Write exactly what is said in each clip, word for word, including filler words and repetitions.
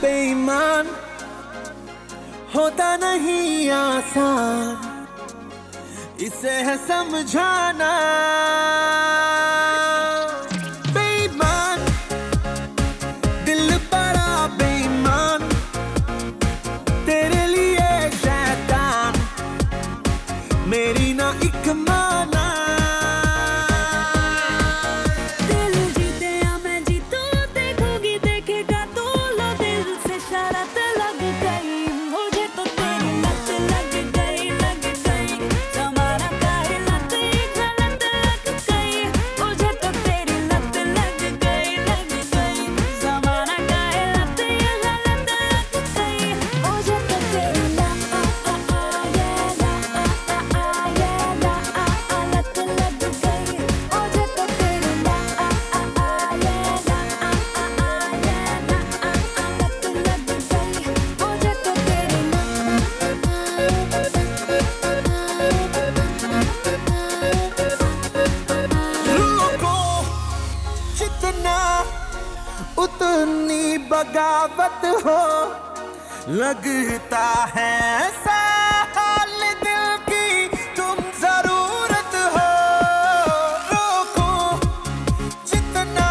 बेईमान होता नहीं आसान, इसे है समझाना। बेईमान दिल बड़ा बेईमान, तेरे लिए शैतान मेरी ना एक माना। उतनी बगावत हो, लगता है साल दिल की तुम जरूरत हो। रोको जितना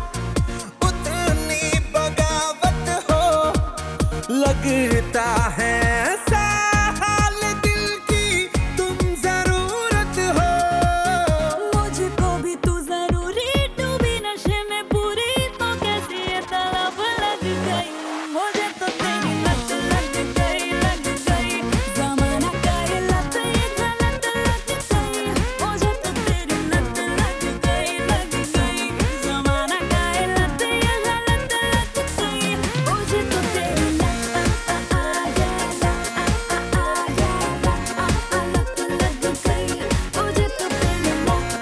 उतनी बगावत हो, लगता है साल दिल की तुम जरूरत हो। मुझको भी तू जरूरी, डूबी नशे में पूरी, तो कैसी ये तलब लग गई। मुझे तो तेरी लत लग गई, लग गई। ज़माना का ये लत, ये गलत लग गई। मुझे तो तेरी लत लग गई, लग गई। ज़माना का ये लत, ये गलत लग गई। मुझे तो तेरी लत लत लग गई। मुझे तो तेरी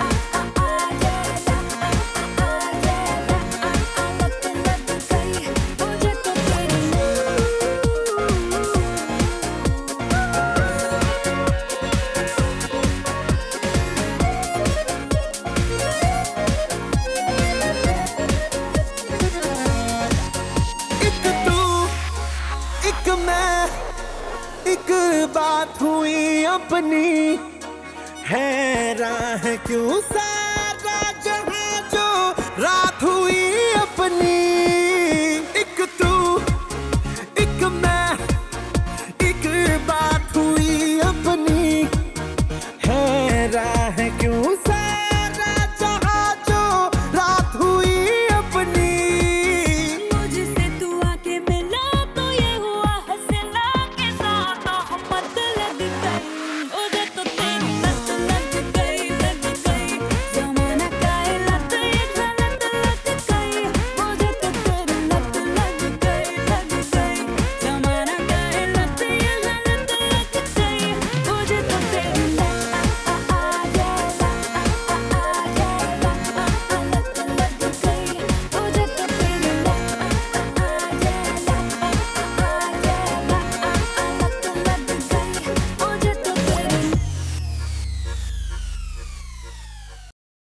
एक तू एक मैं, एक बात हुई अपनी, हैरान है क्यों सा